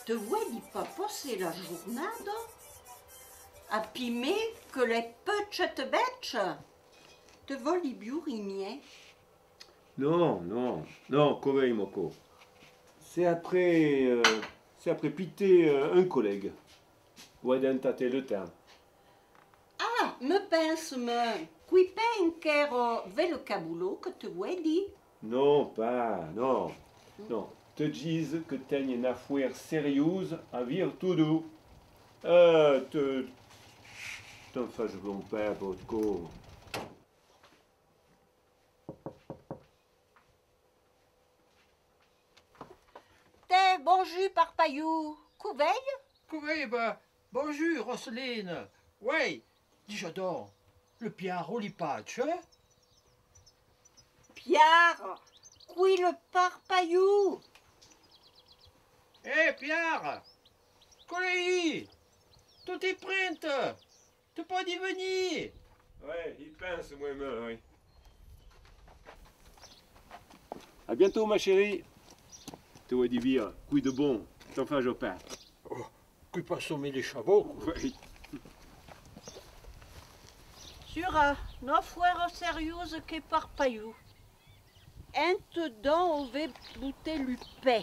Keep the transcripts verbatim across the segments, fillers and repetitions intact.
te vuoi pas passer la giornata a pimer que les petites bêches te voli biurimie? Non, non, non, Kovei Moko. C'est après, euh, c'est après piter euh, un collègue. Ouais, d'entater le temps. Ah, me pense-me, qui penquero ve le caboulot que te vuoi di? Non, pas, non, non. Te disent que t'as une affaire sérieuse à vivre tout doux. Euh, te... T'en fais bon père, votre co. T'es bonjour par paillou, couveille? Oui, bah, bonjour, Roselyne. Oui, dis-je donc, le Pierre Olipatch, hein? Pierre, qui le par paillou? Hé, Pierre, collègue, tout est prêt, tu peux y venir. Ouais, il pense moi-même, oui. À bientôt, ma chérie. Te vois dire, coup de bon, t'en fais je pas. Oh, qui pas sommer les chevaux. Oui. Sura, no fuero sérieuse que par paillou. Ente don ove bouter lupé.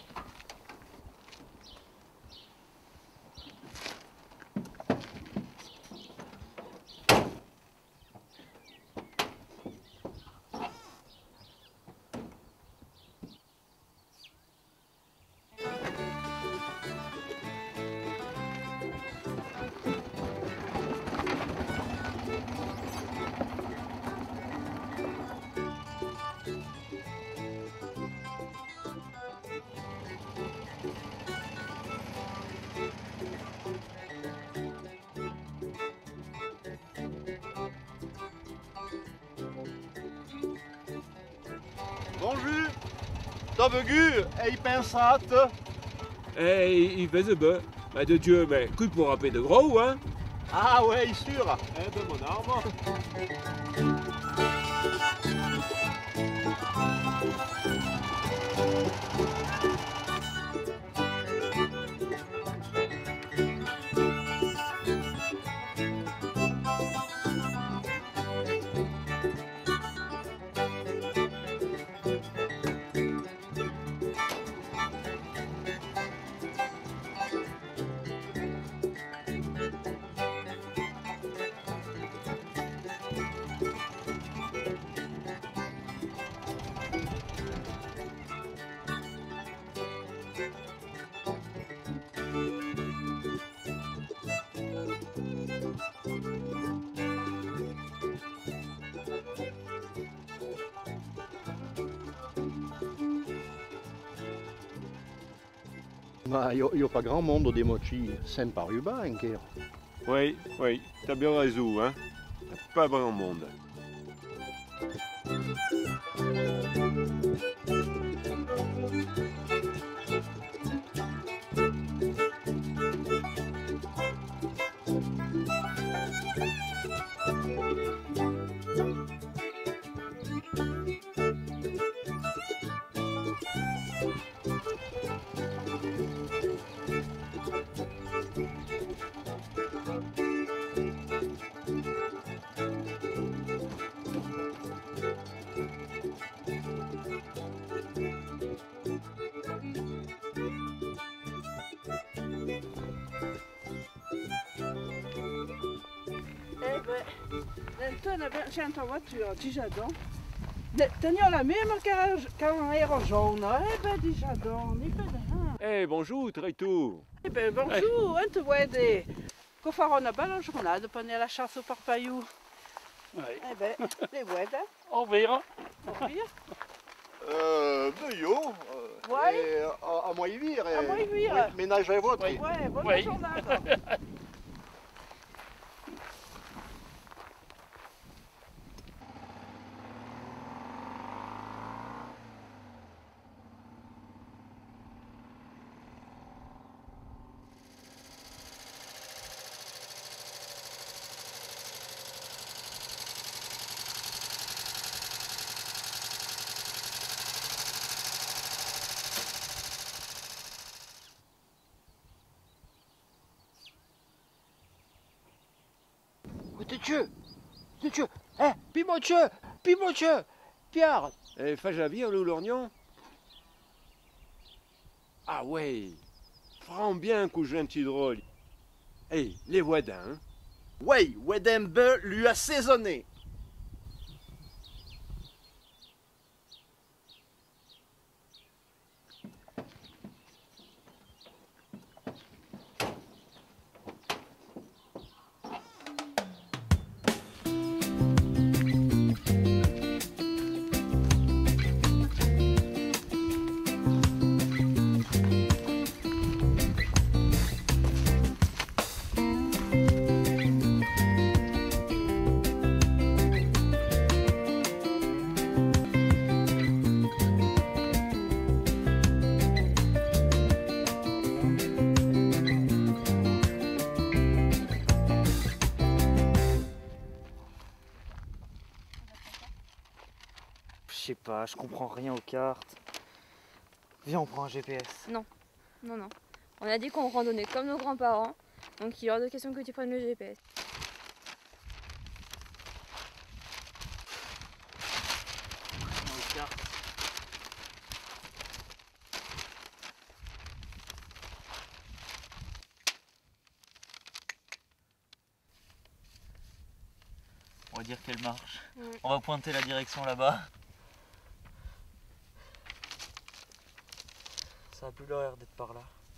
Bonjour, t'as vu, et pensate. Eh, il faisait bien. Mais de Dieu, mais coup pour rappeler de gros, hein? Ah ouais, sûr. Eh ben mon arme. Ma io, io pas grand monde des mochi, sympa ruban anche. Oui, oui, t'as bien raison, hein? Pas grand monde. Eh ben, tu c'è una voiture, dis donc. Teniamo la même qu'un aéro jaune. Eh ben, dis donc, ni pas de rien. Eh, bonjour, Traito. Eh ben, bonjour, on te voit des... Qu'on fera une belle journée de prendre la chasse au parpaillou. Oui. Eh ben, les voix, hein. Au revoir. Au revoir. Euh, ben yo. Euh, Ouais. et à, à moi y vire. À moi y vire. Oui, ménage à votre. Ouais, bonne Oui. journée. Monsieur, monsieur, eh, puis monsieur, puis monsieur, Pierre. Eh, fais Javier, le Lorgnon. Ah ouais, prends bien coup gentil drôle. Eh, les voisins, hein. Ouais, Wedembe lui a saisonné. Je sais pas, je comprends rien aux cartes. Viens, on prend un G P S. Non, non, non. On a dit qu'on randonnait comme nos grands-parents, donc il est hors de question que tu prennes le G P S. Aux cartes. On va dire qu'elle marche. Ouais. On va pointer la direction là-bas. Ça a plus l'air d'être par là.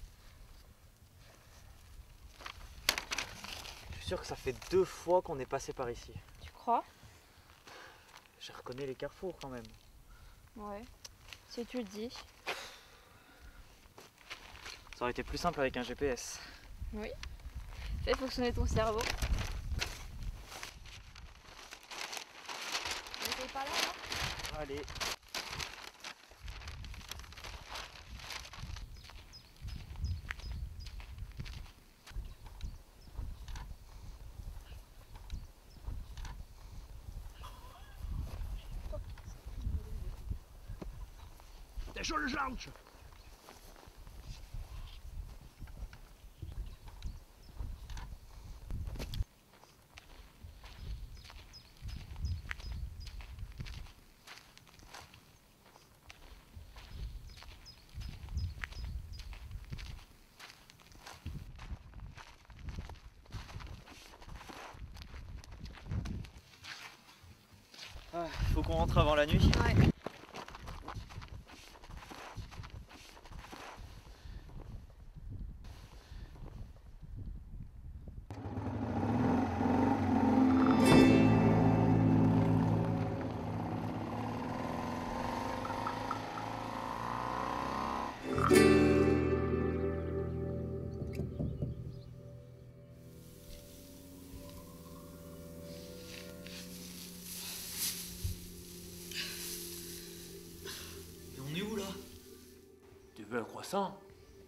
Je suis sûr que ça fait deux fois qu'on est passé par ici. Tu crois? Je reconnais les carrefours quand même. Ouais. Si tu le dis. Ça aurait été plus simple avec un G P S. Oui. Fais fonctionner ton cerveau. On essaye par là, non? Allez. T'es chaud le janche. Ah, faut qu'on rentre avant la nuit. Ouais. Et on est où là? Tu veux un croissant?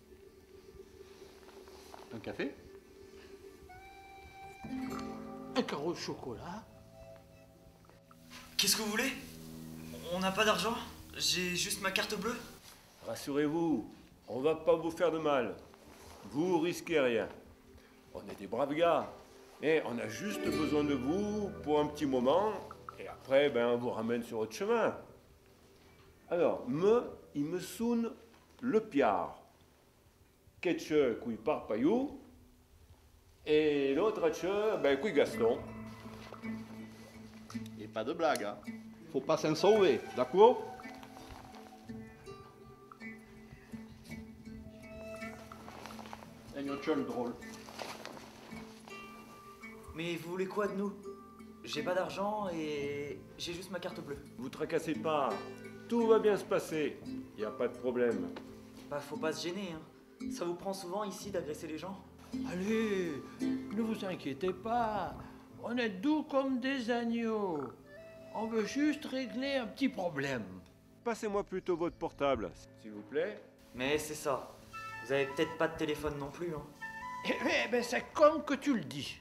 Un café? Un carreau de chocolat. Qu'est-ce que vous voulez? On n'a pas d'argent? J'ai juste ma carte bleue. Rassurez-vous, on va pas vous faire de mal. Vous risquez rien. On est des braves gars. Et on a juste besoin de vous pour un petit moment. Et après, ben, on vous ramène sur votre chemin. Alors, me, il me sonne le piard. Ketche, couille par paillou. Et l'autre, etche, ben, couille Gaston. Et pas de blague, hein. Faut pas s'en sauver, d'accord? Un autre drôle. Mais vous voulez quoi de nous? J'ai pas d'argent et j'ai juste ma carte bleue. Vous tracassez pas. Tout va bien se passer. Il n'y a pas de problème. Bah faut pas se gêner, hein. Ça vous prend souvent ici d'agresser les gens? Allez, ne vous inquiétez pas. On est doux comme des agneaux. On veut juste régler un petit problème. Passez-moi plutôt votre portable, s'il vous plaît. Mais c'est ça. Vous avez peut-être pas de téléphone non plus, hein. Eh ben, ben, c'est comme que tu le dis.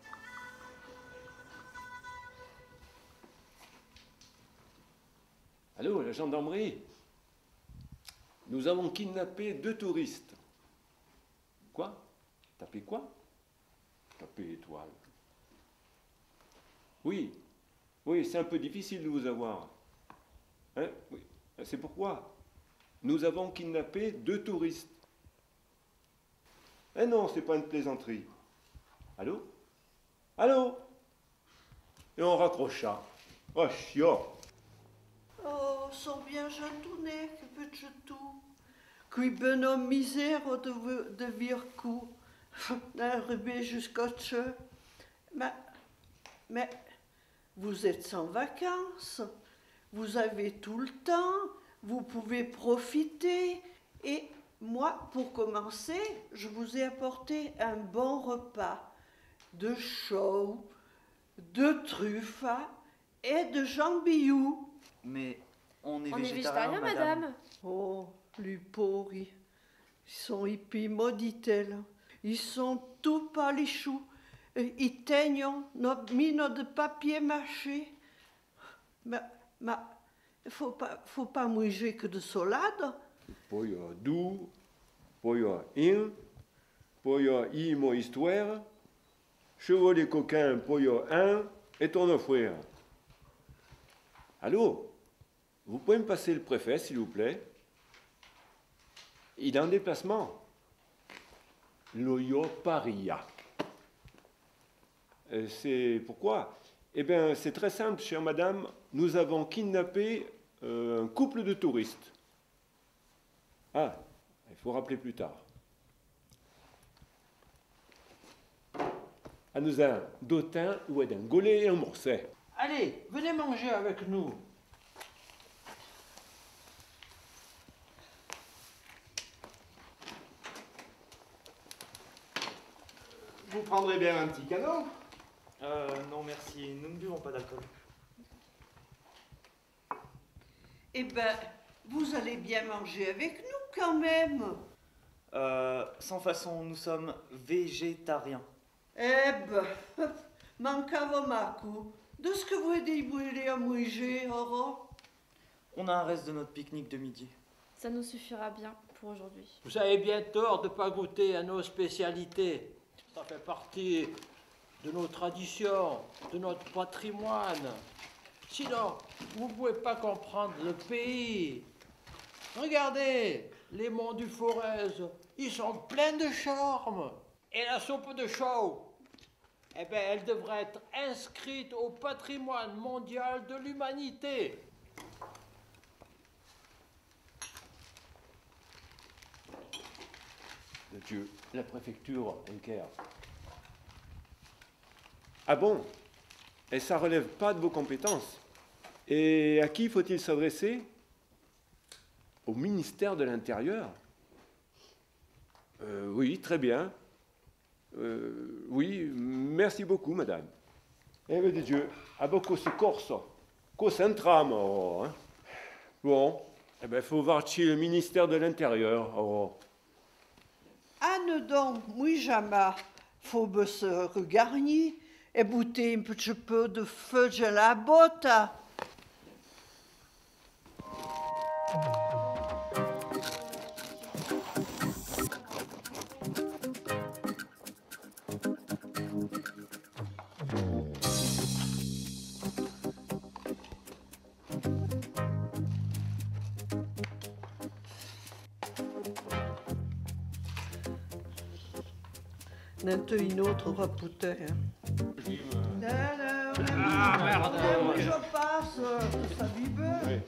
Allô, la gendarmerie? Nous avons kidnappé deux touristes. Quoi? Tapé quoi? Tapé étoile. Oui, oui, c'est un peu difficile de vous avoir. Hein? Oui. C'est pourquoi nous avons kidnappé deux touristes. Eh non, c'est pas une plaisanterie. Allô? Allô? Et on raccrocha. Oh, chiant. Oh, sont bien gentounet, que peux-tu tout? Qui bonhomme misère de, de vircou, d'arriver jusqu'au tcheu. Mais, mais, vous êtes sans vacances, vous avez tout le temps, vous pouvez profiter. Et moi, pour commencer, je vous ai apporté un bon repas de chou, de truffes et de jambillou. Mais on est On est végétarien, végétarien, madame. Oh, les pauvres, ils sont hippies, maudit-elle. Ils sont tout palichous. Ils teignent notre mine de papier mâché. Mais, mais, il faut pas, faut pas manger que de salade. Poi du, poi in, poi i mon histoire, chevaux des coquins, poi un, et ton frère. Allô? Vous pouvez me passer le préfet, s'il vous plaît? Il est en déplacement. Loyo Paria. Euh, C'est pourquoi? Eh bien, c'est très simple, chère madame. Nous avons kidnappé euh, un couple de touristes. Ah, il faut rappeler plus tard. À nous un dotin ou d'un golé et un morcet. Allez, venez manger avec nous. Vous prendrez bien un petit canon? Euh, non merci, nous ne buvons pas d'alcool. Eh ben, vous allez bien manger avec nous quand même. Euh, sans façon, nous sommes végétariens. Eh ben, mancavo macu. De ce que vous voulez à manger, Oro? On a un reste de notre pique-nique de midi. Ça nous suffira bien pour aujourd'hui. Vous avez bien tort de ne pas goûter à nos spécialités. Ça fait partie de nos traditions, de notre patrimoine. Sinon, vous ne pouvez pas comprendre le pays. Regardez, les monts du Forez, ils sont pleins de charme. Et la soupe de chou, eh bien, elle devrait être inscrite au patrimoine mondial de l'humanité. De Dieu, la préfecture inquière. Ah bon? Et ça relève pas de vos compétences. Et à qui faut-il s'adresser? Au ministère de l'Intérieur? euh, Oui, très bien. Euh, oui, merci beaucoup, madame. Eh bien, de Dieu, a beaucoup ce corso, cosa entramo, hein? Bon, eh bien, il faut voir chez le ministère de l'Intérieur. Oh. Anne donc, oui, jamais, faut be se regarder et bouter un petit peu de feu de la botte. N'ente une autre rapouté. Ah, merde. Je passe, ça vive. Oui.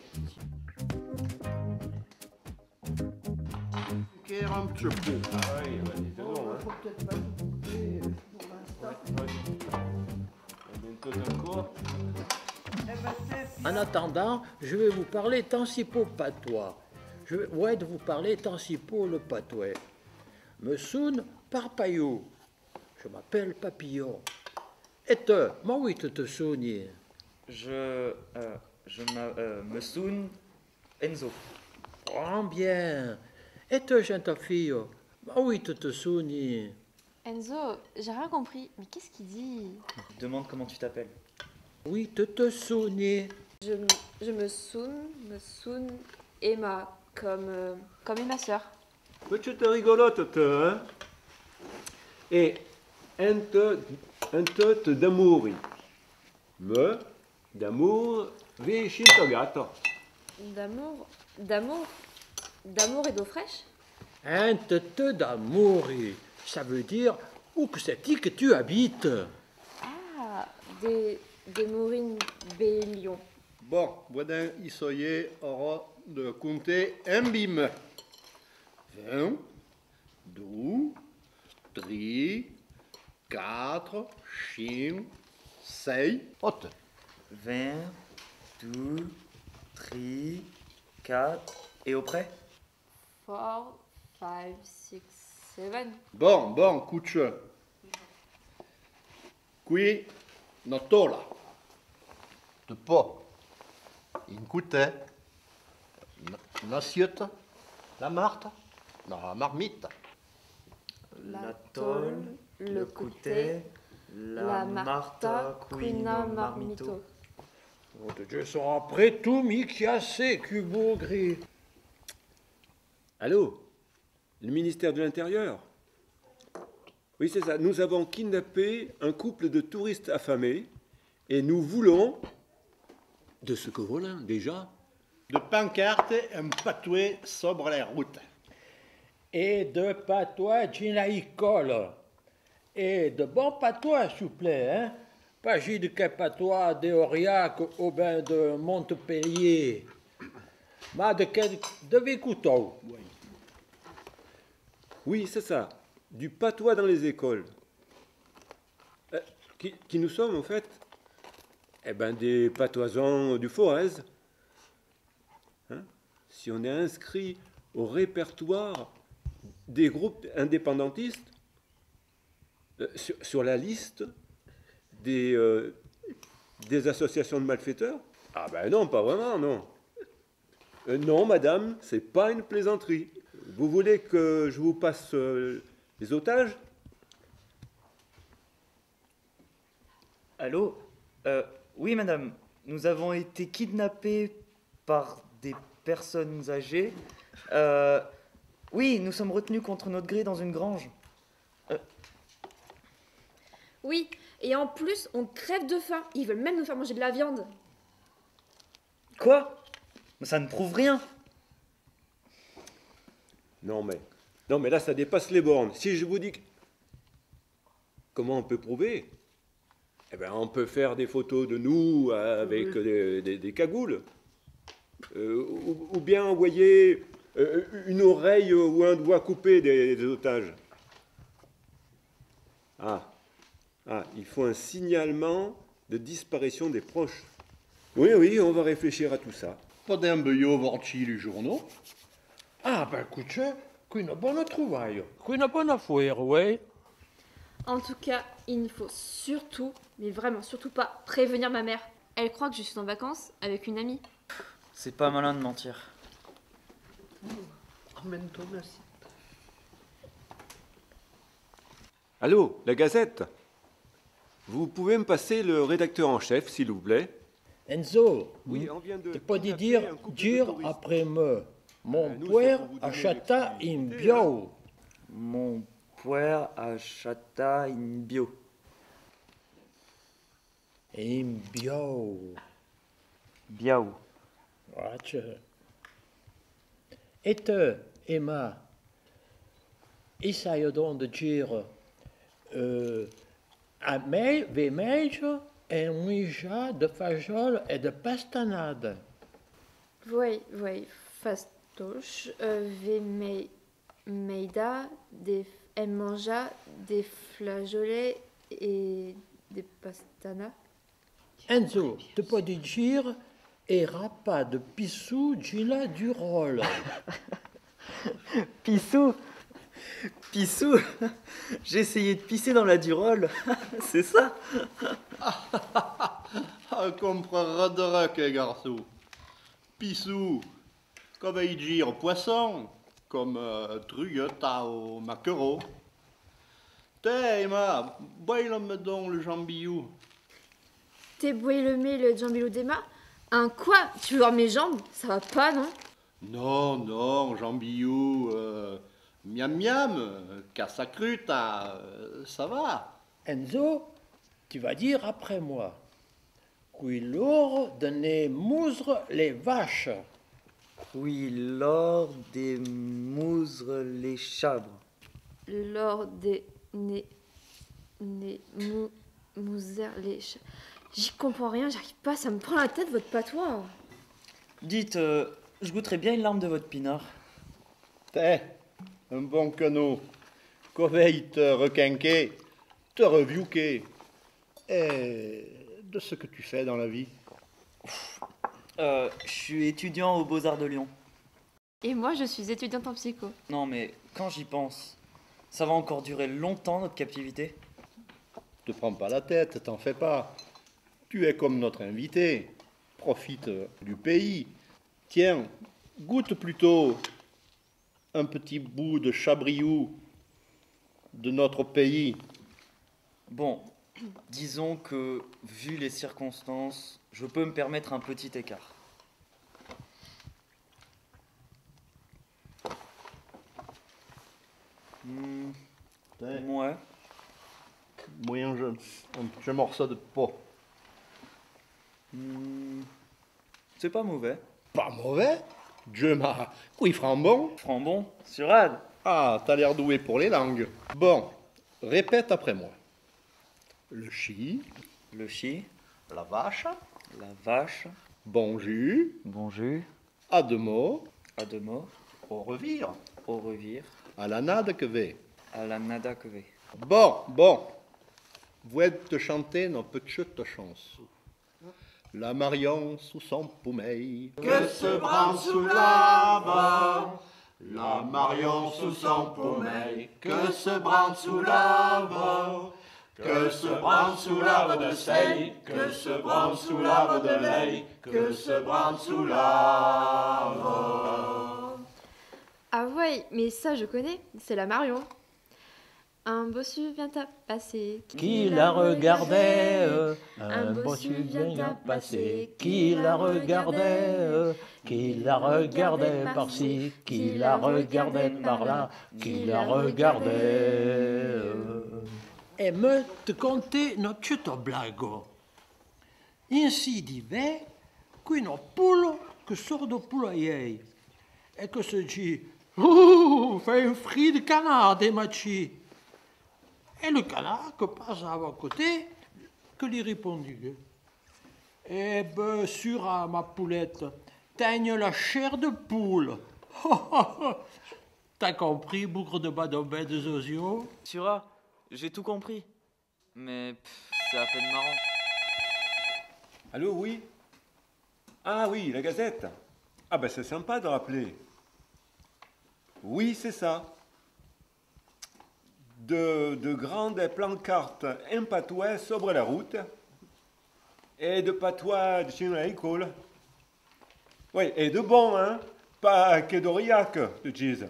Qu'est-ce un petit peu? Ah oui, bah, dis donc, hein. Faut peut-être pas tout couper pour l'instant. Bientôt encore. Eh ben, c'est En attendant, je vais vous parler tansipo patois. Je vais ouais, de vous parler tansipo le patois. Me soun parpayou. Je m'appelle Papillon. Et toi, moi oui tu te souviens. Je, euh, je m'a- euh, me soun Enzo. Oh bien. Et toi, jeune fille, moi oui tu te souviens. Enzo, j'ai rien compris. Mais qu'est-ce qu'il dit? Demande comment tu t'appelles. Oui tu te souviens. Je, m- je me soune, me soune Emma, comme, euh, comme Emma sœur. Petite rigolote, toi, hein? Et un te, un te d'amour. Me, d'amour, vicino gatto. D'amour, d'amour, d'amour et d'eau fraîche? Un te d'amouri, ça veut dire où que c'est-il que tu habites? Ah, des, des mourines bélions. Bon, voilà, isoye aura de compter un bim. Vingt, deux, trois, quatre, cinq, six, huit. vingt, deux, trois, quatre. Et auprès? Four, five, six, seven. Bon, bon, cucce. Qui, notola. De pas. Une coutée. Une assiette. La marthe. La marmite. La tôle, le coutet, la marta, quina marmito. Oh, de Dieu, sont après tout mi chiassé, cubo gris. Allô? Le ministère de l'Intérieur? Oui, c'est ça. Nous avons kidnappé un couple de touristes affamés et nous voulons, de ce que voilà déjà, De pancartes, un patoué sobre les routes. Et de patois ginaïcole. Et de bon patois, s'il vous plaît, hein? Pas j'ai de quel patois d'Aurillac au bain de Montpellier. Mais de quel de Vicouteau. oui, c'est ça, du patois dans les écoles. Euh, qui, qui nous sommes, en fait? Eh ben, des patoisans du Forez. Hein? Si on est inscrit au répertoire des groupes indépendantistes, euh, sur, sur la liste des, euh, des associations de malfaiteurs? Ah ben non, pas vraiment, non. Euh, non, madame, c'est pas une plaisanterie. Vous voulez que je vous passe euh, les otages? Allô? euh, Oui, madame. Nous avons été kidnappés par des personnes âgées. Euh, oui, nous sommes retenus contre notre gré dans une grange. Euh, Oui, et en plus, on crève de faim. Ils veulent même nous faire manger de la viande. Quoi? Mais ça ne prouve rien. Non mais, non mais là, ça dépasse les bornes. Si je vous dis que... Comment on peut prouver? Eh ben, on peut faire des photos de nous avec Oui. des, des- des cagoules. Euh, ou, ou bien envoyer euh, une oreille ou un doigt coupé des, des otages. Ah. Ah, il faut un signalement de disparition des proches. Oui, oui, on va réfléchir à tout ça. Pas d'un beillot vorti les journaux. Ah, ben écoute, qu'une bonne trouvaille. Qu'une bonne affaire, oui. En tout cas, il ne faut surtout, mais vraiment surtout pas, prévenir ma mère. Elle croit que je suis en vacances avec une amie. C'est pas malin de mentir. Emmène ton assiette. Allô, la Gazette? Vous pouvez me passer le rédacteur en chef, s'il vous plaît? Enzo, Oui, on vient de t'es pas dit kidnapper dire, un couple de dire touristes. après me. Mon Euh, nous, c'est père pour vous donner acheta une l'exclusivité, bio. Mon puer achata in bio. Une bio. Biao. Watch. Et te, Emma, essaye donc de dire euh, a me, ve mange un ouija de fajol et de pastanade. Oui, oui, fastoche, euh, ve me, meida, des, elle mangea des flageolets et des pastanas. Enzo, te peux dire et rapa de pissou gila du rôle. Pissou. Pissou. J'ai essayé de pisser dans la Durole. C'est ça? Ah, comprendra que garçon. Pissou. Comme il dit au poisson. Comme euh, trugueta au maquereau. T'es, Emma, baille-moi donc le jambillou. T'es boué le mets le jambilou d'Emma? Un quoi? Tu veux voir mes jambes? Ça va pas, non? Non, non, jambillou, euh, miam miam, euh, cassacruta, euh, ça va. Enzo, tu vas dire après moi. Qui lourd de ne mousre les vaches. Oui, lors des mousres les chabres. Lors des né, né, mou, mousers les ch... J'y comprends rien, j'arrive pas, ça me prend la tête votre patois. Dites, euh, je goûterais bien une larme de votre pinard. T'es un bon canot. Qu'oveille te requinquer, te reviouquer. Et de ce que tu fais dans la vie. Euh, je suis étudiant aux Beaux-Arts de Lyon. Et moi, je suis étudiante en psycho. Non, mais quand j'y pense, ça va encore durer longtemps notre captivité. Te prends pas la tête, t'en fais pas. Tu es comme notre invité. Profite du pays. Tiens, goûte plutôt un petit bout de chabriou de notre pays. Bon, disons que, vu les circonstances, je peux me permettre un petit écart. Hmm, ouais. Moyen jeune, un petit morceau de peau. Hmm, c'est pas mauvais. Pas mauvais? Dieu m'a... Oui, frambon? Frambon, surade. Ah, t'as l'air doué pour les langues. Bon, répète après moi. Le chi. Le chi. La vache. La vache. Bon jus. Bon jus. À deux mots. À deux mots. Au revire. Au revire. À la nade que ve. À la nada que ve. Bon, bon. Vous êtes te chanter nos petites chansons. La Marion sous son pommeil. Que se branle sous l'avant. La Marion sous son pommeil. Que se branle sous l'avant. Que se branle sous l'arbre de seille. Que se branle sous l'arbre de lait. Que se branle sous l'avant. Ah ouais, mais ça je connais, c'est la Marion. Un bossu vient à passer. Qui la regardait, un bossu vient à passer. Qui la regardait, qui la regardait par-ci, qui la regardait par-là, qui la regardait. Et me te conter une petite blague. Ainsi d'hiver, qu'une poule que sort de poulailler et que se dit « Ouh, fais un frit de canard, des machis !» Et le canard que passe à mon côté, que lui répondit « Eh ben, sur à ma poulette, teigne la chair de poule. » T'as compris, bougre de badombe de Zozio? Sura, j'ai tout compris. Mais pff, c'est à peine marrant. Allô, oui? Ah oui, la Gazette. Ah ben c'est sympa de rappeler. Oui, c'est ça. De, de grandes pancartes impatouées sobre la route et de patois de chien à l'école. Oui, et de bon, hein? Pas que d'oriac, de cheese.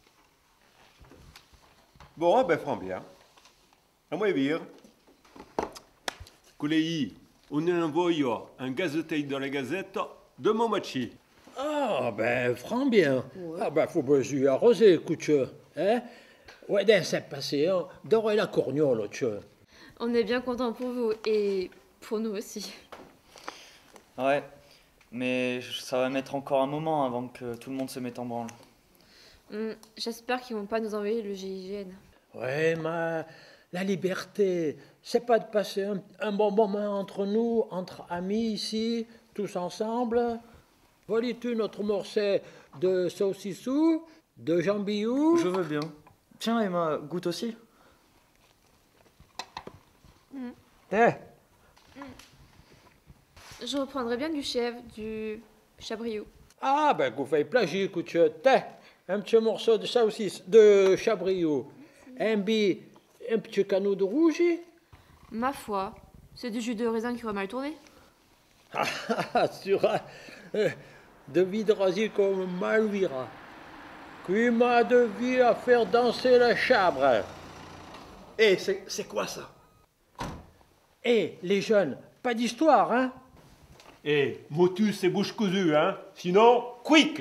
Bon, ben, franc bien. À moi dire. Collègue, on envoie un gazeteil dans la Gazette de mon machi. Ah, ben, franc bien. Ouais. Ah, ben, faut pas y arroser, écoute, hein? Ouais, d'un c'est passé, hein? D'oreille la corgnole, tu vois. On est bien content pour vous et pour nous aussi. Ouais, mais ça va mettre encore un moment avant que tout le monde se mette en branle. Mmh, j'espère qu'ils vont pas nous envoyer le G I G N. Ouais, mais la liberté, c'est pas de passer un, un bon moment entre nous, entre amis ici, tous ensemble. Volis-tu notre morceau de saucissou, de jambillou? Je veux bien. Tiens, Emma, goûte aussi. Mmh. Eh. Mmh. Je reprendrai bien du chèvre, du chabriou. Ah, ben, qu'on fait plagier, écoute, t'es un petit morceau de saucisse, de chabriou, un bi, un petit canot de rouge. Ma foi, c'est du jus de raisin qui va mal tourner. Ah, sur euh, de vidrasier comme Malvira, qui m'a de vie à faire danser la chabre. Eh, c'est, c'est quoi ça? Eh, les jeunes, pas d'histoire, hein? Eh, motus et bouche cousue, hein? Sinon, quick!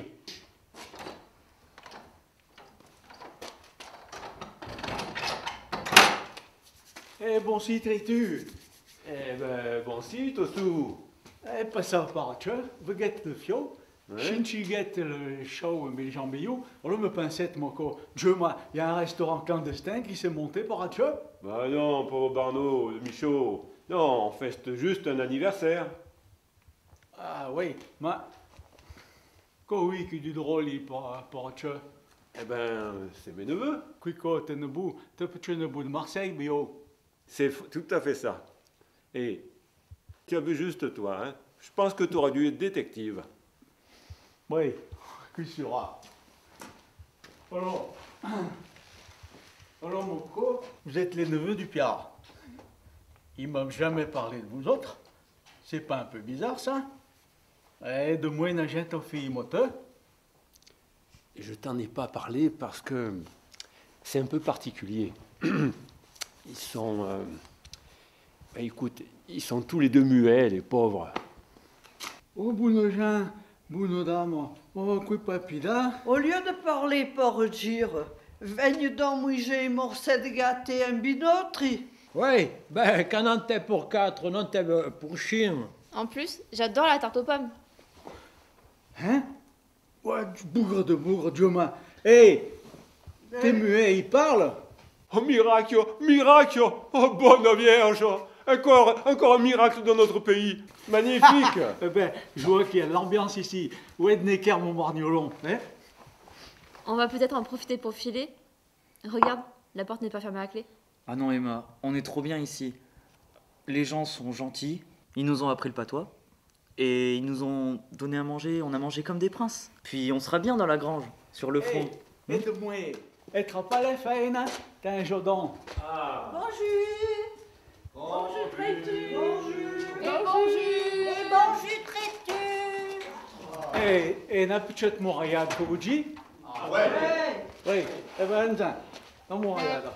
Eh, bon si, tu Eh ben, bon si, Tossou. Eh, pas ça par tu vous get le fio. Shinchi get le show mais les jambillons. Alors me pincette mon co. Dieu moi, il y a un restaurant clandestin qui s'est monté par tu. Bah non, pauvre Barnaud, Michaud. Non, on fête juste un anniversaire. Ah oui, mais quoi oui qui du drôle par par tu. Eh ben, c'est mes neveux. Quico, t'es nebou, t'es petit nebou de Marseille, bio. C'est tout à fait ça. Et tu as vu juste toi, hein. Je pense que tu aurais dû être détective. Oui, qui sera. Alors, alors mon co, vous êtes les neveux du Piard. Il m'a jamais parlé de vous autres. C'est pas un peu bizarre ça? Eh, de moins un gente au fille moteur. Je t'en ai pas parlé parce que c'est un peu particulier. Ils sont... Euh, ben écoute, ils sont tous les deux muets, les pauvres. Oh, bonne gens, bonne dame, oh, quoi papida. Au lieu de parler pour dire, veigne donc mouiller morceau de gâté un binotri. Oui, ben quand on t'es pour quatre, non t'es pour chien. En plus, j'adore la tarte aux pommes. Hein? Ouais, du bougre de bougre, Dieu m'a. Hé, t'es muet, il parle? Oh, miracle, miracle. Oh, bonne Vierge. Encore, encore un miracle dans notre pays. Magnifique. Eh ben, je vois qu'il y a de l'ambiance ici. Où est Necker, mon margnolon, hein? On va peut-être en profiter pour filer. Regarde, la porte n'est pas fermée à clé. Ah non Emma, on est trop bien ici. Les gens sont gentils, ils nous ont appris le patois. Et ils nous ont donné à manger, on a mangé comme des princes. Puis on sera bien dans la grange, sur le front. Hey, aide-moi, être pas la faine, t'as un jodon. Ah. Bonjour. Bonjour, traitu. Bonjour. Et bonjour. Et bonjour, traitu. Et, et n'a peut-être mon rayade que vous dites? Ah ouais. Oui, eh ben, attends, dans mon rayade.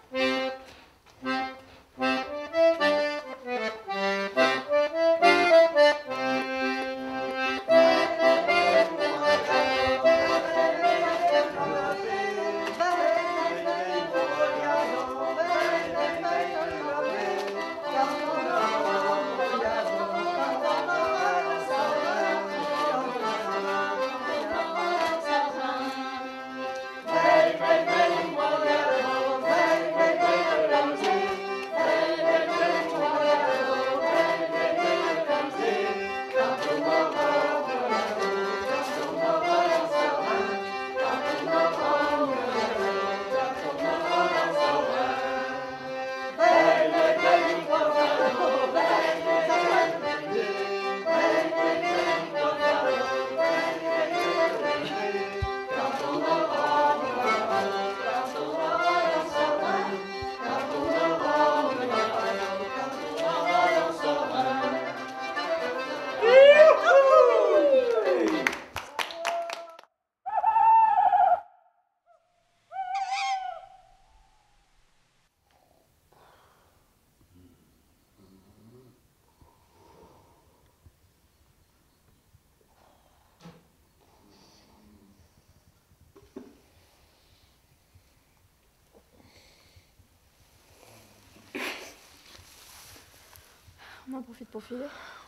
On en profite pour filer.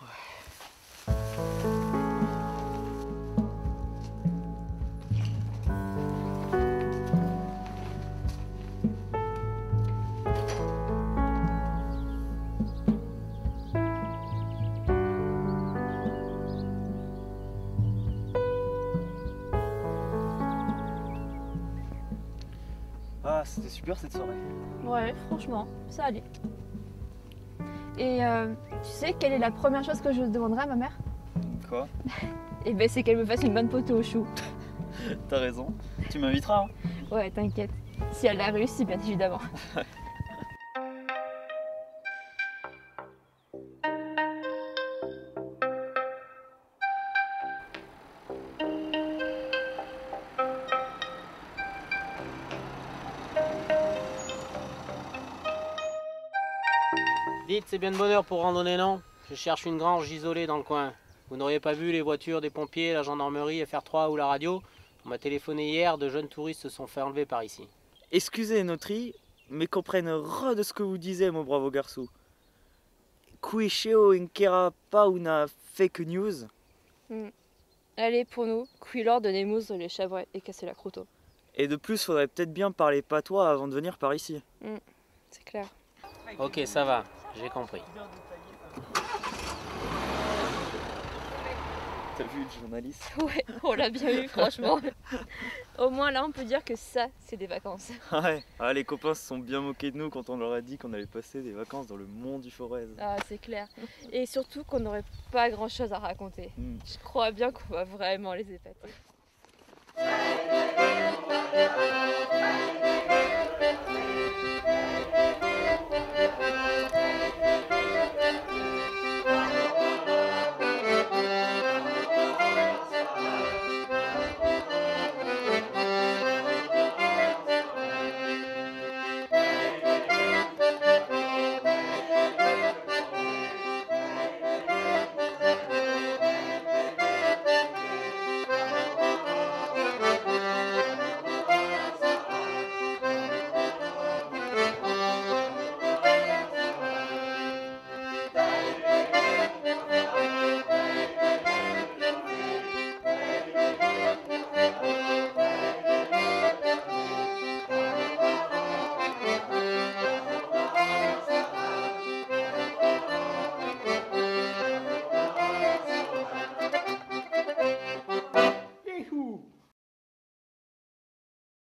Ah, c'était super cette soirée. Ouais, franchement, ça allait. Et euh, tu sais quelle est la première chose que je demanderai à ma mère? Quoi? Eh ben c'est qu'elle me fasse une bonne poteau au chou. T'as raison. Tu m'inviteras, hein? Ouais, t'inquiète. Si elle a réussi, bien évidemment. Dites, c'est bien de bonne heure pour randonner, non? Je cherche une grange isolée dans le coin. Vous n'auriez pas vu les voitures des pompiers, la gendarmerie, F R trois ou la radio? On m'a téléphoné hier, de jeunes touristes se sont fait enlever par ici. Excusez, Notri, mais qu'on prenne re de ce que vous disiez, mon bravo garçon. Kuisheo Inkera pa una fake news. Mm. Allez, pour nous, Quilor de Nemours les Chabrais et casser la croûte. Et de plus, faudrait peut-être bien parler patois avant de venir par ici. Mm. C'est clair. Ok, ça va, j'ai compris. T'as vu le journaliste? Ouais, on l'a bien eu, franchement. Au moins là, on peut dire que ça, c'est des vacances. Ouais, ah, les copains se sont bien moqués de nous quand on leur a dit qu'on allait passer des vacances dans le Mont du Forez. Ah, c'est clair. Et surtout qu'on n'aurait pas grand-chose à raconter. Mm. Je crois bien qu'on va vraiment les épater.